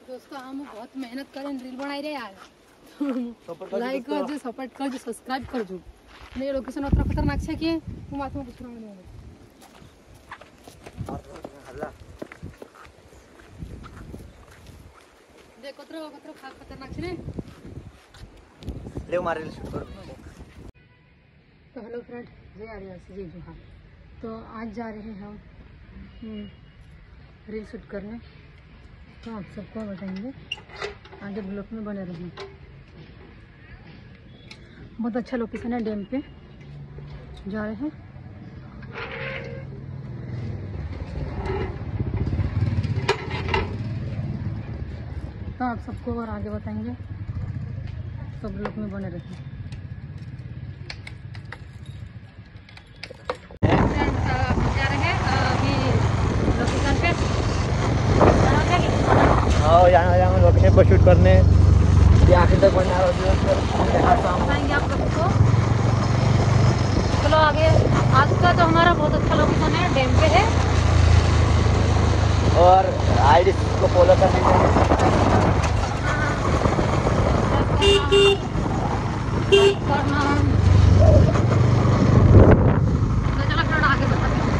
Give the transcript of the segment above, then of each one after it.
दोस्तों हम बहुत मेहनत करें रील बनाई रहे यार। लाइक कर जो सपोर्ट कर जो सब्सक्राइब कर जो नहीं लोकेशन उतना खतरनाक है कि तुम आत्मा कुछ नहीं होगा। देखो कतरो खतरनाक है ले मारे शूट कर। तो हेलो फ्रेंड, जय आदिवासी जय जोहार। तो आज जा रहे हैं हम रील शूट करने, तो आप सबको बताएंगे, आगे ब्लॉग में बने रहें। बहुत अच्छा लोकेशन है, डैम पे जा रहे हैं। तो आप सबको और आगे बताएंगे, सब ब्लॉग में बने रहें। यहाँ लोकेशन पर शूट करने आखिर तक बनना बताएंगे आप लोग को। चलो आगे। आज का जो हमारा बहुत अच्छा लोकेशन है, डैम पे है और आईडी को फॉलो करने में करना। तो चलो थोड़ा आगे बताते हैं।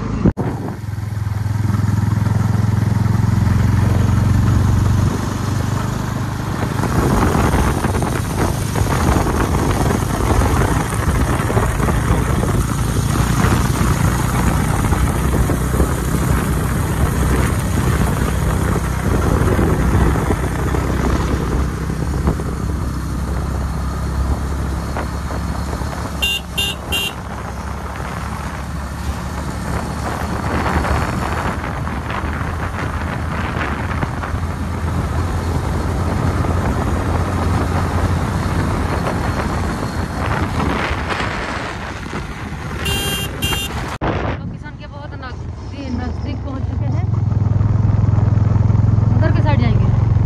नजदीक पहुंच चुके हैं, उधर के साइड जाएंगे।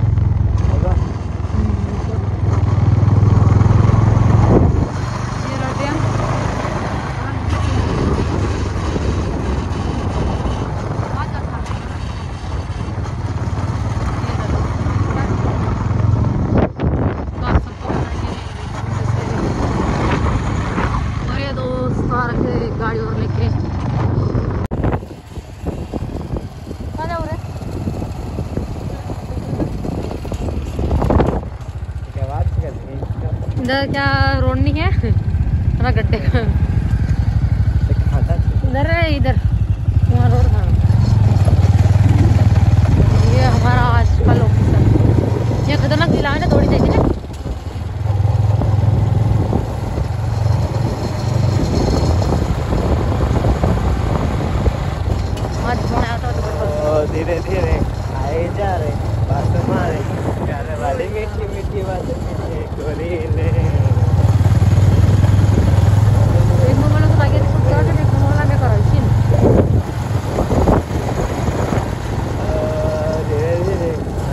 और ये दोस्त आ रखे गाड़ी और लेके। इधर क्या रोड नहीं है, थोड़ा गड्ढे का इधर है, इधर वहाँ रोड था। ये हमारा आज का लोकेशन। ये खतरनाक जिला है ना, थोड़ी देखी ना। आज फोन आया था तो धीरे धीरे आए जा रहे बात मारे प्यारे वाली मीठी मीठी बात गोरीले। एक मोबाइल को लगे तो क्या है, एक मोबाइल में करो इसी धीरे धीरे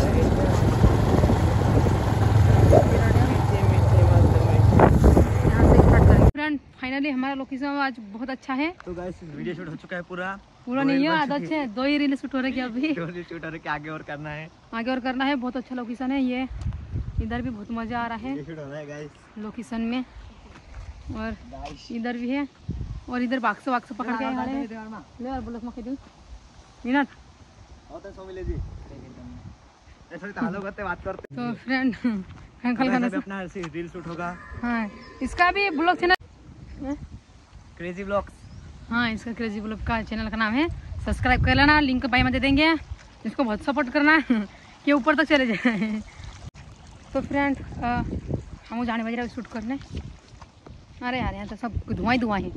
फ्रेंड। फाइनली हमारा लोकेशन आज बहुत अच्छा है। तो गाइस वीडियो शूट हो चुका है पूरा नहीं है, आधा अच्छे 2 ही रील शूट हो रहे हैं अभी। 2 रील शूट हो रहे हैं, आगे और करना है, आगे और करना है। बहुत अच्छा लोकेशन है ये, इधर भी बहुत मजा आ रहा है शूट हो रहा है गाइस लोकेशन में। और इधर भी है, और इधर बाक्स पकड़ के आए ले और ब्लॉक में दे मिनट और तो मिले जी ऐसे तालो करते बात करते। तो फ्रेंड अंकल खाना से अपना रील शूट होगा। हाँ, इसका भी ब्लॉग चैनल क्रेजी ब्लॉग्स। हाँ, इसका क्रेजी ब्लॉग का चैनल का नाम है, सब्सक्राइब कर लेना, लिंक बाई में दे देंगे। इसको बहुत सपोर्ट करना कि ऊपर तक चले जाए। तो फ्रेंड हम जाने बज रहे शूट करने। अरे यार यहाँ तो सब धुआं ही धुआं है।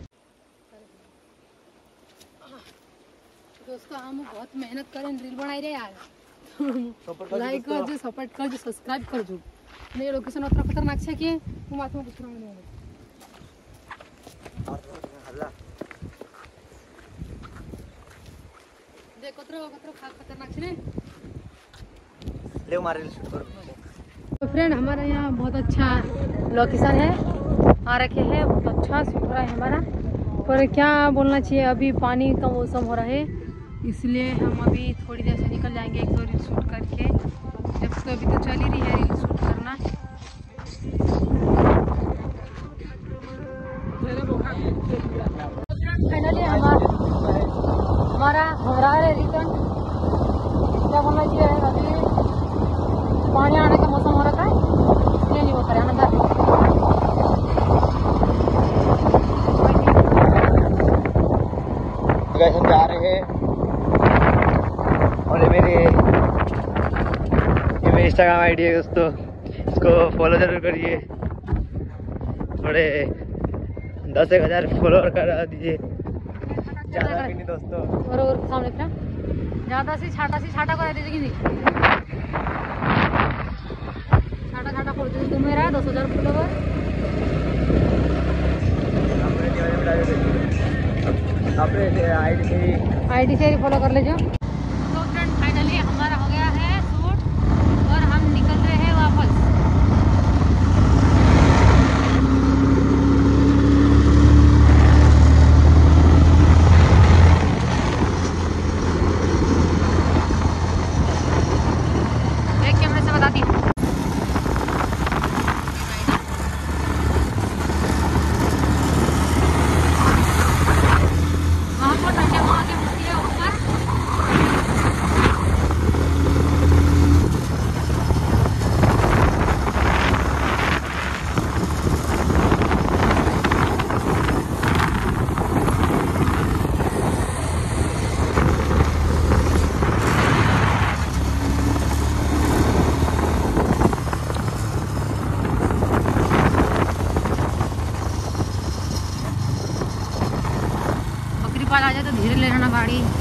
दोस्तों हम बहुत मेहनत करें रील बनाई रहे यार। लाइक कर जो सपोर्ट कर जो सब्सक्राइब कर जो नहीं लोकेशन उतना खतरनाक है कि तुम आत्मा कुछ नहीं होगा। देखो कतरो खतरनाक है ले मारे शूट कर। तो फ्रेंड हमारा यहाँ बहुत अच्छा लोकेशन है, आ रखे हैं, बहुत अच्छा शूट हो रहा है हमारा। पर क्या बोलना चाहिए, अभी पानी का मौसम हो रहा है, इसलिए हम अभी थोड़ी देर से निकल जाएंगे, 1-2 रील शूट करके जब तो अभी तो चल ही रही है रील शूट करना। फाइनली हमारा हो रहा है रिटर्न। क्या बोलना चाहिए, अभी पानी आने का मौसम हो रहा था इसलिए नहीं होता है अंदर। हम जा रहे हैं और ये मेरी इंस्टाग्राम आईडी है दोस्तों, इसको फॉलो जरूर करिए। थोड़े 10,000 फॉलोअर करा दीजिए, ज़्यादा भी नहीं दोस्तों। और सामने फिर ज़्यादा से छाटा करा दीजिए कि छाटा खोल दीजिए। तो मेरा 10,000 फॉलोवर अपने आईडी से ही फॉलो कर लीजिए। तो फ्रेंड फाइनली हमारा हो गया है शूट और हम निकल रहे हैं वापस। एक कैमरे से बताती हूँ। आ जाए तो धीरे ले लेना गाड़ी।